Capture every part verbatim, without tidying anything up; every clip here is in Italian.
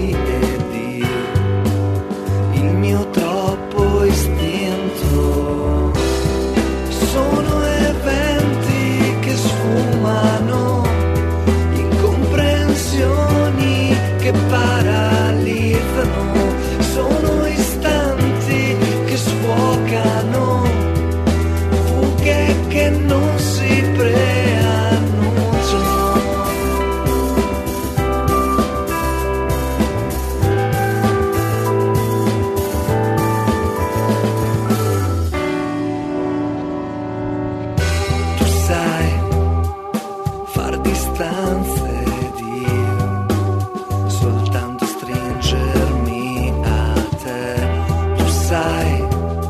ed io, il mio troppo istinto. Sono eventi che sfumano, incomprensioni che paralizzano, sono istanti che sfocano, fughe che non si preannunciano. Tu sai far distanze ed io soltanto stringermi a te. Tu sai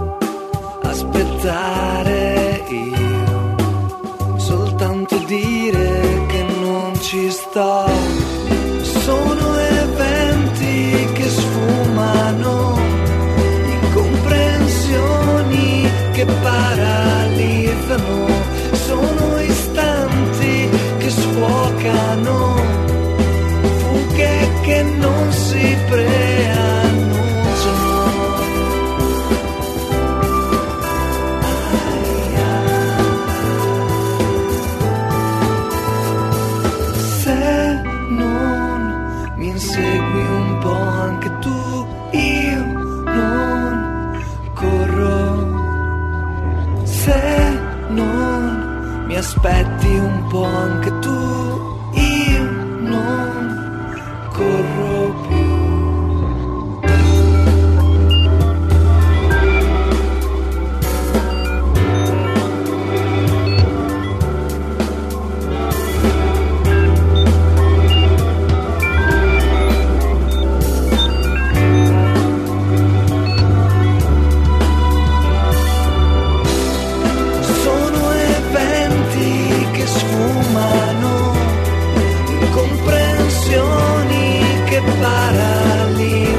aspettare, io soltanto dire che non ci sto. Sono eventi che sfumano, incomprensioni che paralizzano, sono istanti che sfuocano, fughe che non si preannunciano. Se non mi insegui un po' anche tu, io non corro. Se non mi aspetti un po' anche tu, io non corro più. Sono eventi che sfumano, incomprensioni che paralizzano,